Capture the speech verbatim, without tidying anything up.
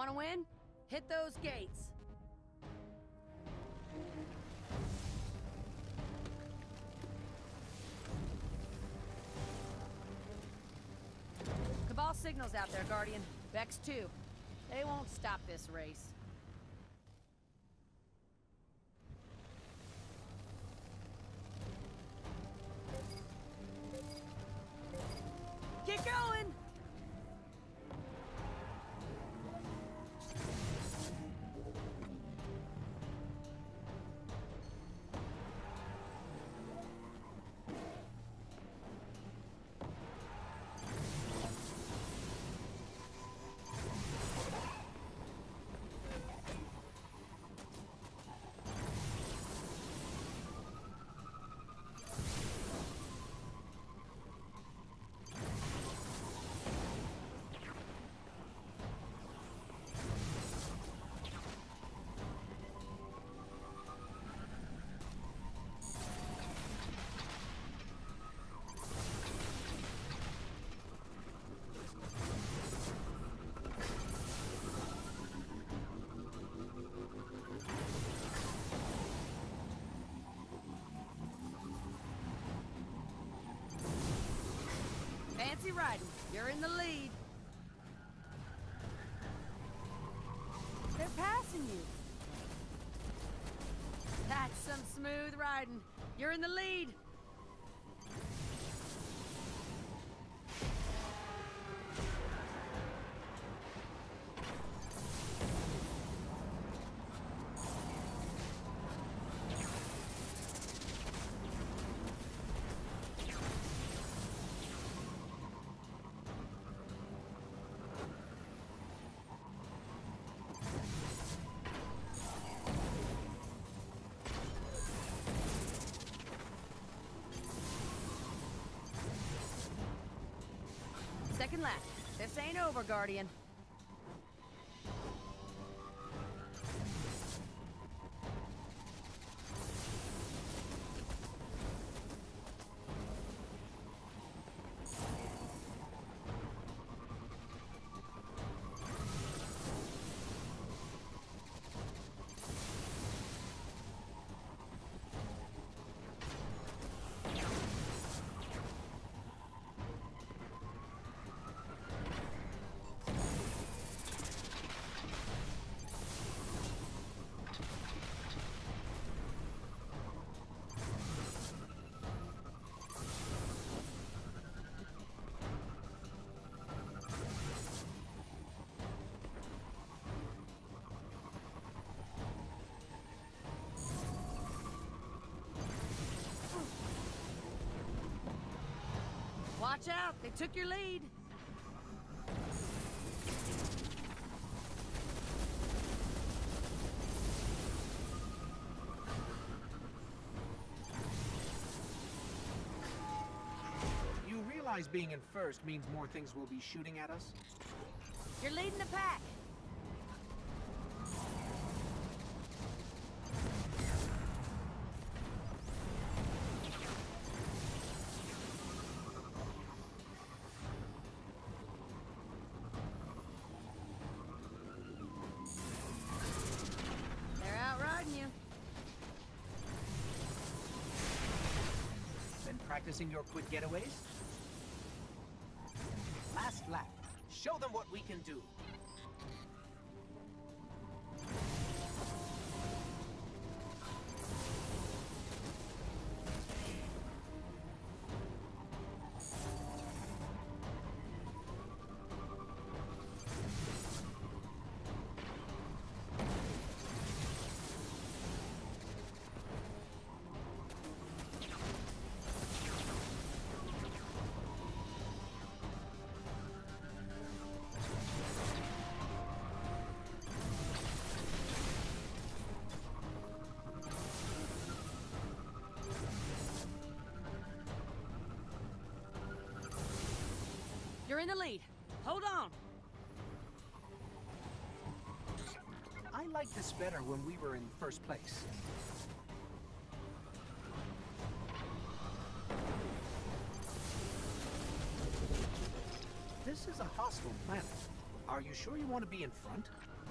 Want to win? Hit those gates. Cabal signals out there, Guardian. Vex too. They won't stop this race. Get going! Fancy riding. You're in the lead. They're passing you. That's some smooth riding. You're in the lead. Second lap. This ain't over, Guardian. Watch out, they took your lead. You realize being in first means more things will be shooting at us? You're leading the pack. You. Been practicing your quick getaways? Last lap. Show them what we can do. You're in the lead. Hold on. I liked this better when we were in first place. This is a hostile planet. Are you sure you want to be in front?